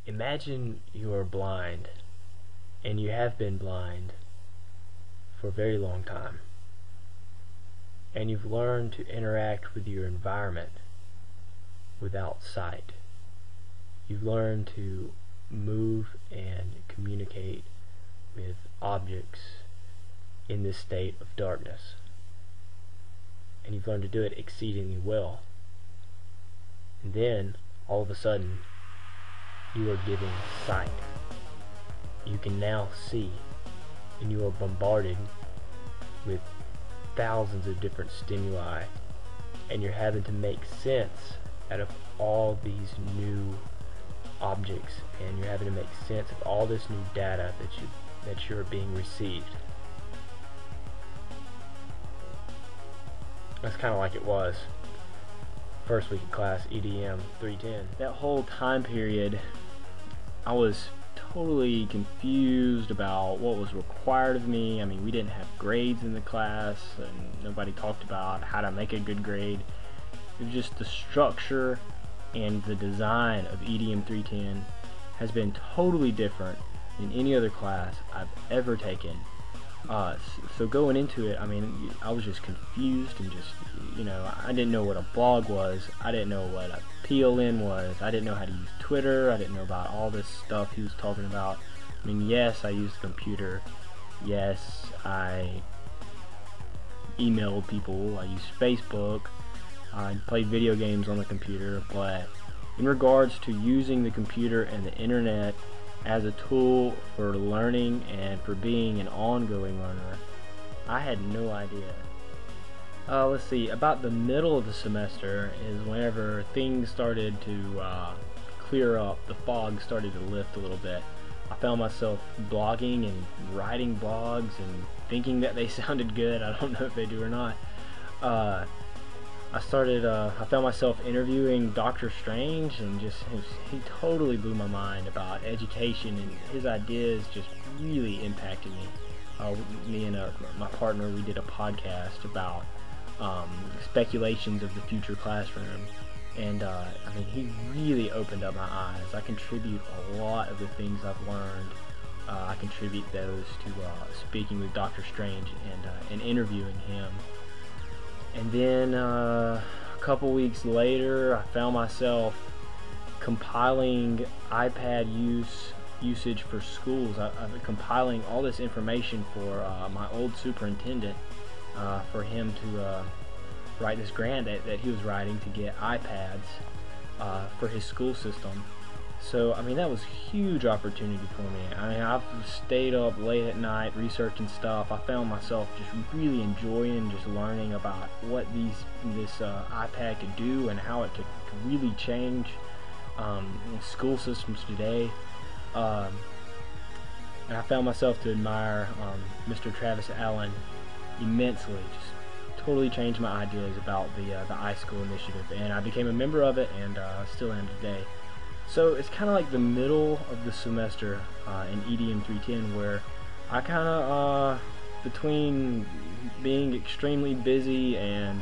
Imagine you are blind, and you have been blind for a very long time, and you've learned to interact with your environment without sight. You've learned to move and communicate with objects in this state of darkness, and you've learned to do it exceedingly well. And then all of a sudden you are given sight. You can now see, and you are bombarded with thousands of different stimuli, and you're having to make sense out of all these new objects, and you're having to make sense of all this new data that you're being received. That's kind of like it was first week of class, EDM 310. That whole time period, I was totally confused about what was required of me. I mean, we didn't have grades in the class, and nobody talked about how to make a good grade. It was just the structure and the design of EDM 310 has been totally different than any other class I've ever taken. So going into it, I mean, I was just confused and just, I didn't know what a blog was. I didn't know what a PLN was. I didn't know how to use Twitter. I didn't know about all this stuff he was talking about. I mean, yes, I used the computer. Yes, I emailed people. I used Facebook. I played video games on the computer. But in regards to using the computer and the internet as a tool for learning and for being an ongoing learner, I had no idea. Let's see, about the middle of the semester is whenever things started to clear up, the fog started to lift a little bit. I found myself blogging and writing blogs and thinking that they sounded good. I don't know if they do or not. I found myself interviewing Dr. Strange, and he totally blew my mind about education, and his ideas just really impacted me. Me and my partner, we did a podcast about speculations of the future classroom, and I mean, he really opened up my eyes. I contribute a lot of the things I've learned. I contribute those to speaking with Dr. Strange and interviewing him. And then a couple weeks later, I found myself compiling iPad usage for schools. I've been compiling all this information for my old superintendent, for him to write this grant that he was writing to get iPads for his school system. So, I mean, that was a huge opportunity for me. I mean, I've stayed up late at night researching stuff. I found myself just really enjoying just learning about what this iPad could do and how it could really change school systems today. And I found myself to admire Mr. Travis Allen immensely. Just totally changed my ideas about the iSchool initiative, and I became a member of it, and still am today. So it's kind of like the middle of the semester in EDM 310, where I kind of, between being extremely busy and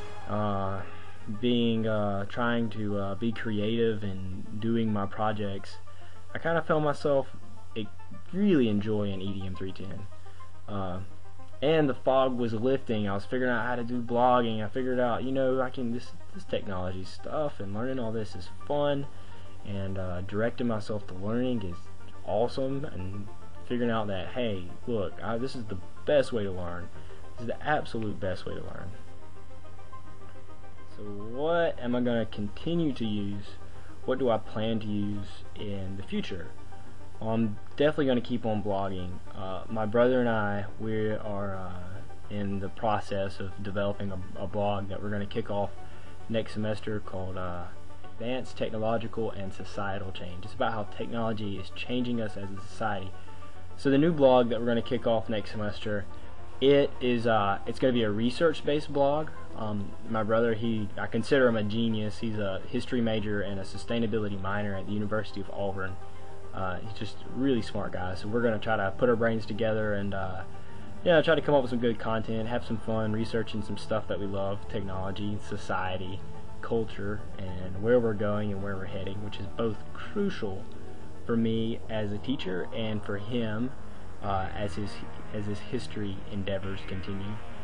trying to be creative and doing my projects, I kind of found myself really enjoying EDM 310. And the fog was lifting. I was figuring out how to do blogging. I figured out, I can this technology stuff, and learning all this is fun. And directing myself to learning is awesome, and figuring out that, hey, look, this is the best way to learn. This is the absolute best way to learn. So what am I going to continue to use? What do I plan to use in the future? I'm definitely going to keep on blogging. My brother and I, we are in the process of developing a blog that we're going to kick off next semester called Advanced Technological and Societal Change. It's about how technology is changing us as a society. So the new blog that we're going to kick off next semester, it's going to be a research-based blog. My brother, I consider him a genius. He's a history major and a sustainability minor at the University of Auburn. He's just a really smart guy. So we're going to try to put our brains together and try to come up with some good content, have some fun researching some stuff that we love: technology, society, culture, and where we're going and where we're heading, which is both crucial for me as a teacher and for him as his history endeavors continue.